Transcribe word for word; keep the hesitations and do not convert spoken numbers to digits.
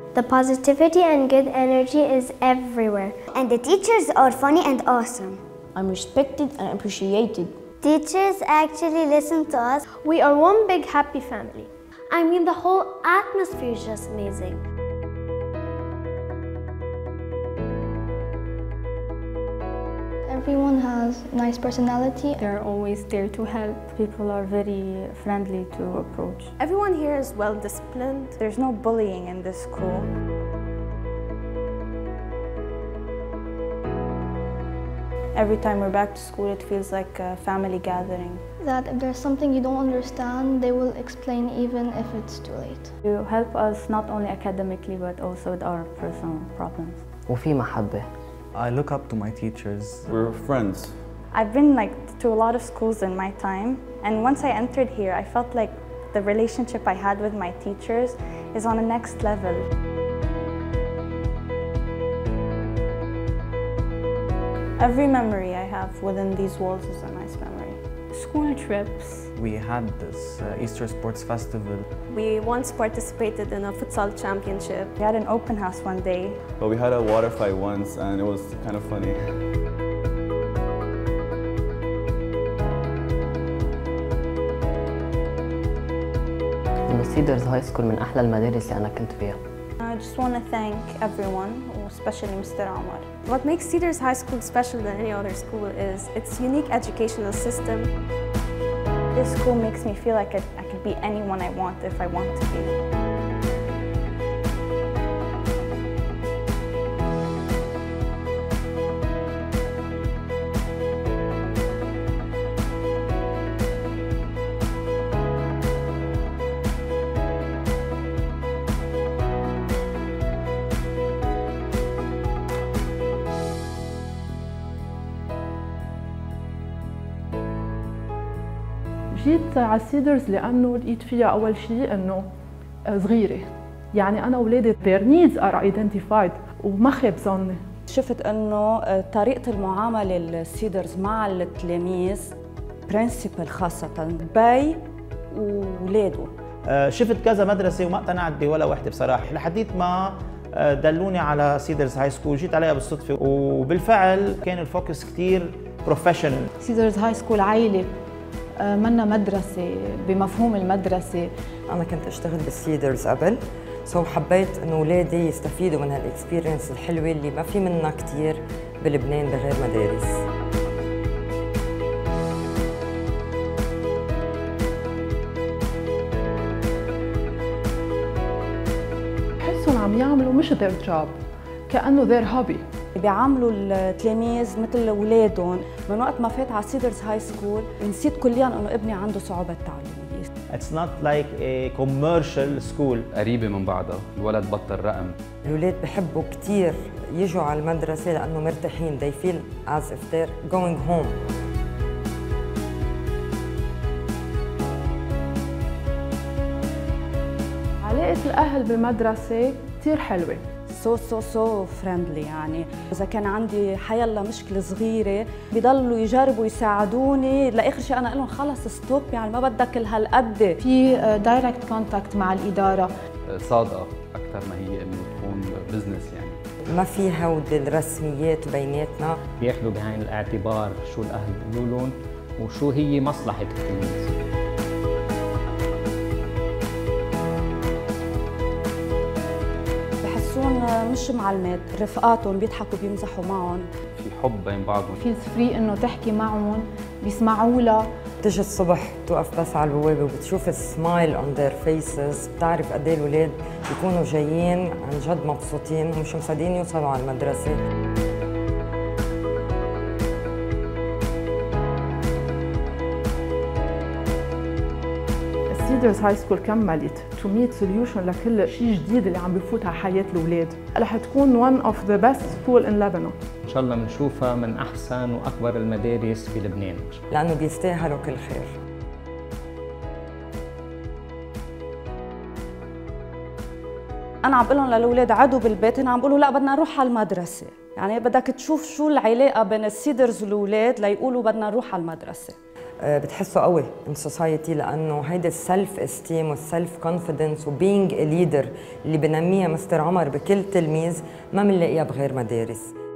The positivity and good energy is everywhere. And the teachers are funny and awesome. I'm respected and appreciated. Teachers actually listen to us. We are one big happy family. I mean, the whole atmosphere is just amazing. Everyone has nice personality. They're always there to help. People are very friendly to approach. Everyone here is well disciplined. There's no bullying in this school. Every time we're back to school, it feels like a family gathering. That if there's something you don't understand, they will explain even if it's too late. You help us not only academically, but also with our personal problems. وفي محبة. I look up to my teachers. We're friends. I've been like to a lot of schools in my time, and once I entered here, I felt like the relationship I had with my teachers is on a next level. Every memory I have within these walls is a nice memory. School trips. We had this uh, Easter Sports Festival. We once participated in a futsal championship. We had an open house one day. But we had a water fight once and it was kind of funny. سيدرز هاي سكول من أحلى المدارس اللي أنا كنت فيها. I just want to thank everyone, especially Mister Omar. What makes Cedars High School special than any other school is its unique educational system. This school makes me feel like I, I could be anyone I want if I want to be. جيت على السيدرز لأنه لقيت فيها أول شيء إنه صغيرة، يعني أنا أولادي their needs are identified وما خاب ظني. شفت إنه طريقة المعاملة السيدرز مع التلاميذ برنسبل خاصة بي وولاده. شفت كذا مدرسة وما اقتنعت بولا وحدة بصراحة، لحديت ما دلوني على سيدرز هاي سكول، جيت عليها بالصدفة وبالفعل كان الفوكس كتير بروفيشنال. سيدرز هاي سكول عائلة، منا مدرسة بمفهوم المدرسة. أنا كنت أشتغل بالسيدرز قبل، سو حبيت إنه أولادي يستفيدوا من هالإكسبيرينس الحلوة اللي ما في منها كتير بلبنان بغير مدارس. بحسهم عم يعملوا مش their job، كأنه their hobby. بيعاملوا التلاميذ مثل اولادهم. من وقت ما فات على سيدرز هاي سكول نسيت كليا انه ابني عنده صعوبات تعليميه. It's not like a commercial school. قريبة من بعضها، الولد بطل رقم. الأولاد بحبوا كتير يجوا على المدرسة لأنه مرتاحين. They feel as if they're going home. علاقة الأهل بالمدرسة كتير حلوة. سو سو سو فريندلي، يعني اذا كان عندي حيلا مشكله صغيره بيضلوا يجربوا يساعدوني لاخر شيء. انا اقول لهم خلص ستوب، يعني ما بدك كل هالقد. في دايركت كونتاكت مع الاداره، صادقه اكثر ما هي انه تكون بزنس، يعني ما في هود الرسميات بيناتنا. بياخذوا بعين الاعتبار شو الاهل بيقولوا لهم وشو هي مصلحه التلميذ. مش معلمات، رفقاتهم بيضحكوا بيمزحوا معهم، في حب بين بعضهم. في فري انه تحكي معهم، بيسمعوا لها. بتجي الصبح توقف بس على البوابه وبتشوف السمايل اون ذير فيسز، بتعرف قد ايه الاولاد بيكونوا جايين عن جد مبسوطين ومش مصدقين يوصلوا على المدرسه. سيدرز هاي سكول كملت to meet solution لكل شيء جديد اللي عم بفوت على حياة الأولاد. رح تكون one of the best school in Lebanon. إن شاء الله بنشوفها من أحسن وأكبر المدارس في لبنان، لأنه بيستاهلوا كل خير. انا عم بقول لهم للاولاد عدوا بالبيت، هن عم بيقولوا لا بدنا نروح على المدرسه. يعني بدك تشوف شو العلاقه بين السيدرز والاولاد ليقولوا بدنا نروح على المدرسه. بتحسه قوي in society لانه هيدا السلف استيم والسلف كونفيدنس وبينج ليدر اللي بنميها مستر عمر بكل تلميذ ما بنلاقيها بغير مدارس.